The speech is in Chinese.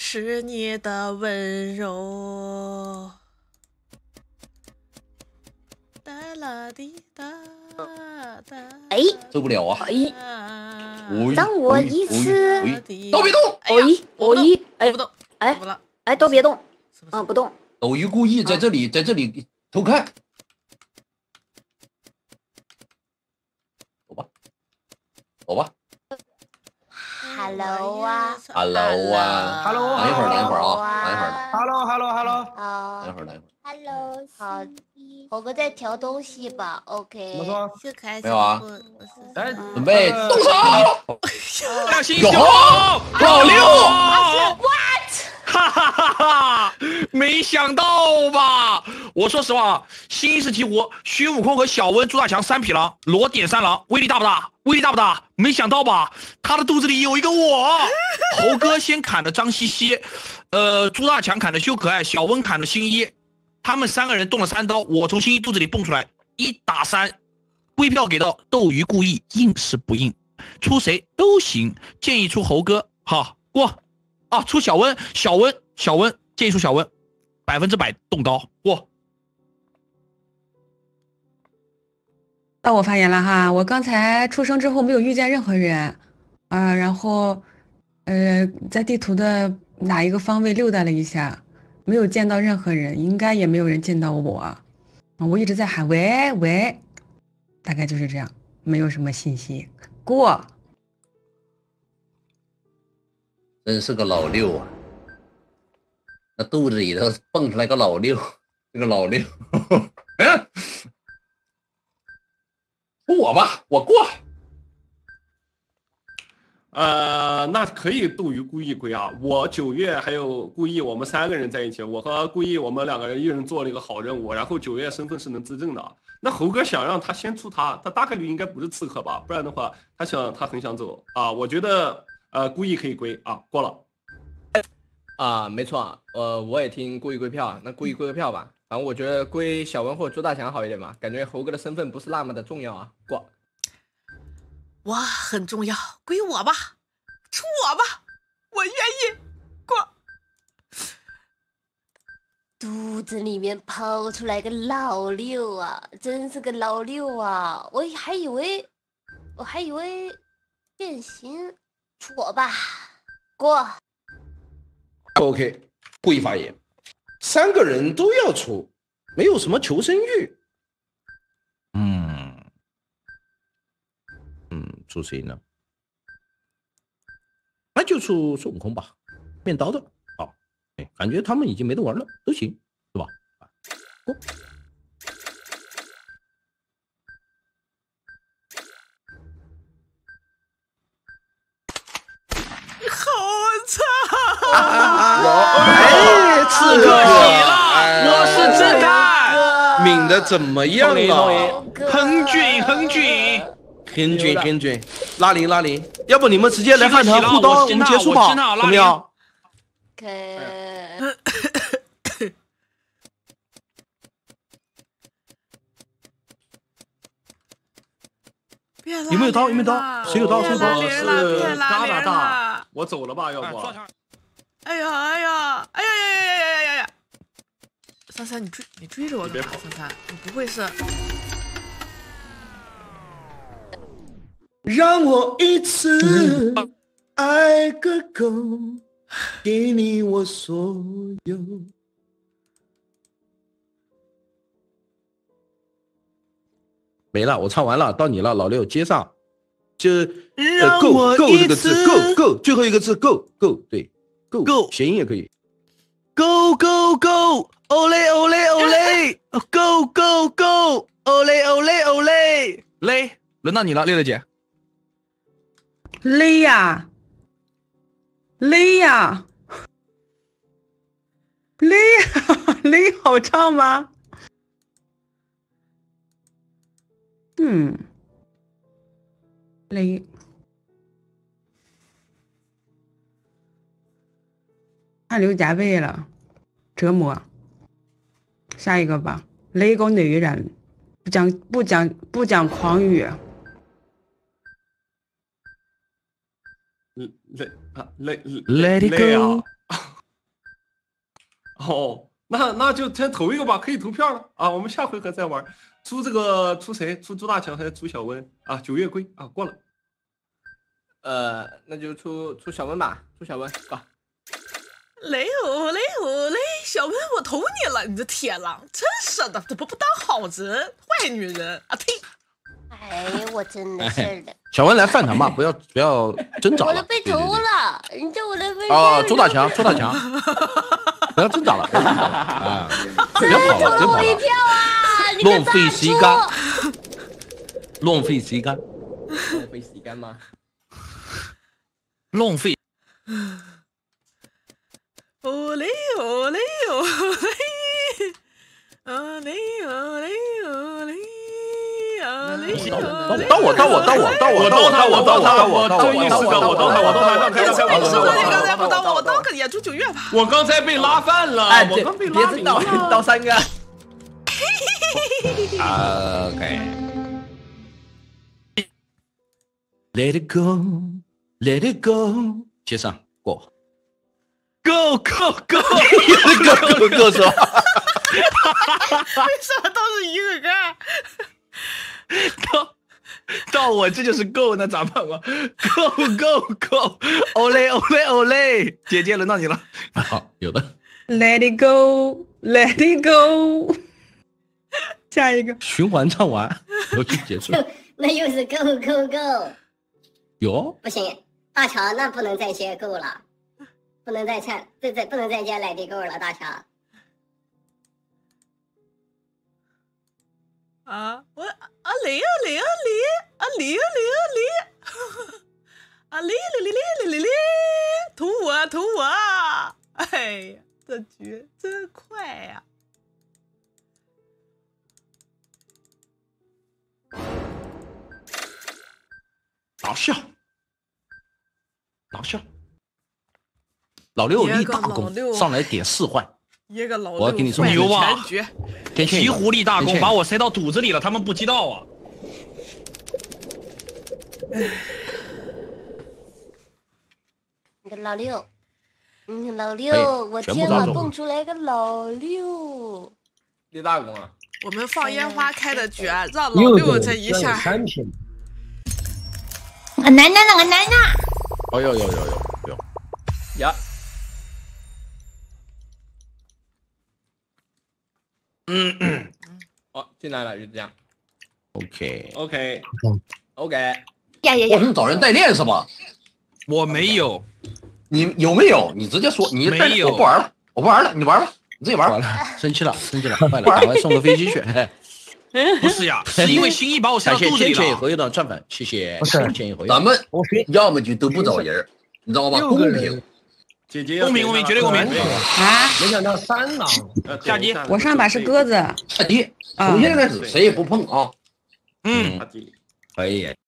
是你的温柔。哒啦滴哒哒。 哎， 受不了啊！ 哎， 喂让我一次， 都别动！ 哎， 不动， 哎不了， 哎，都别动， 是不动。 斗鱼故意在这里偷看，走吧，走吧。 Hello 啊 ，Hello 啊 ，Hello， 等一会儿，等一会儿啊啊，等一会儿， ，Hello， 好等一会儿，等一会儿。 ，Hello，好，猴哥在调东西吧怎么 ？OK， 说？ 就开没有啊哎， 准备动手！ 亮星有老六， 哈哈哈哈！没想到吧？我说实话，新一世提壶，孙悟空和小温、朱大强三匹狼，罗点三郎，威力大不大？威力大不大？没想到吧？他的肚子里有一个我。猴哥先砍的张西西，朱大强砍的修可爱，小温砍的新一，他们三个人动了3刀，我从新一肚子里蹦出来，1打3，归票给到斗鱼故意，硬是不硬，出谁都行，建议出猴哥，好过。啊，出小温，建议出小温，100%动刀过。 到我发言了哈，我刚才出生之后没有遇见任何人，然后，在地图的哪一个方位溜达了一下，没有见到任何人，应该也没有人见到我，我一直在喊喂喂，大概就是这样，没有什么信息，过。 真是个老六啊！那肚子里头蹦出来个老六，这个老六，我吧，我过。 那可以斗鱼故意归啊！我9月还有故意，我们3个人在一起，我和故意我们2个人一人做了一个好任务，然后9月身份是能自证的。那猴哥想让他先出他大概率应该不是刺客吧？不然的话，他很想走啊！我觉得故意可以归啊，过了。 没错，我也听故意归票，那故意归个票吧。反正我觉得归小文或者朱大强好一点吧，感觉猴哥的身份不是那么的重要啊。过。 哇，很重要，归我吧，出我吧，我愿意过。 肚子里面跑出来个老六啊，真是个老六啊！我还以为变形，出我吧，过。 OK， 故意发言，3个人都要出，没有什么求生欲。出谁呢？那就出孙悟空吧，面刀的。好，感觉他们已经没得玩了，都行，是吧？过。 好惨！ 刺客我是真干， 抿的怎么样啊？ 很均，拉铃，要不你们直接来饭堂互刀，我们结束吧，怎么样？有没有刀？谁有刀？ 别拉我是铃了别拉加拿铃大了， 我走了吧，要不？ 哎呀！三，你追着我干嘛？三，你不会是？ 让我一次爱个够，给你我所有。没了，我唱完了，到你了，老六接上。就够这个字，够，最后一个字够，对，够，谐音也可以。 Go go go！ Ole！ Go go go！ Ole！ 雷，轮到你了，六六姐。 勒呀，勒好唱吗？勒，汗流浃背了，折磨。下一个吧，勒个女人，不讲狂语。 Let it go！ 哦，那就先投一个吧，可以投票了啊。我们下回合再玩。出谁？出朱大强还是出小温啊？九月龟啊，过了。 那就出小温吧，出小温啊。 雷欧，小文，我投你了，你这铁狼，真是的，这不当好人，坏女人啊！呸！ 哎，我真的是的， 小文来饭堂吧，不要挣扎了。 我都被投了，你这我都被朱大强，不要挣扎了啊！不要跑了， 投了我一票啊！你浪费时间，浪费时间， 浪费时间吗？ 浪费。 哦嘞， 到我， 这意思的，我到他， 你刚才不当我当个野猪九月吧。 我刚才被拉饭了， 哎， 我刚被别拉倒3个。 OK。Let it go，Let it go， 接上过。 Go 是吧？ 为什么都是一个到我这就是 Go， 那咋办吧 ？Go，Olay，姐姐轮到你了。 好，有的。 Let it go，Let it go， 下一个循环唱完，游戏结束。 那又是 Go， 有不行，大强那不能再接 Go 了。不能再接不能再接来地 Go 了，大强。 啊，我雷，投我！哎呀，这局真快呀！ 老笑，老六立大功，上来点4换。 一个老六， 我要给你说牛啊！ 骑狐立大功，把我塞到肚子里了，他们不知道啊。 你个老六，我天哪，蹦出来个老六， 立大功啊！ 我们放烟花开的局，让老六这一下。 我奶奶。 哦有。 呀。哦，进来了，就这样。 OK。 呀， 我是找人代练是吧？ 我没有。 你有没有？你直接说。你没有。 我不玩了，你玩吧，你自己玩。 生气了，坏了，赶快送个飞机去。 不是呀，是因为新一把我塞到肚子里了。 天以后又的转粉，谢谢。 咱们要么就都不找人，你知道吧？公平。 姐姐公平，绝对公平啊！ 没想到3狼下机， 我上把是鸽子。 下机，从现在开始谁也不碰啊。 嗯， 可以。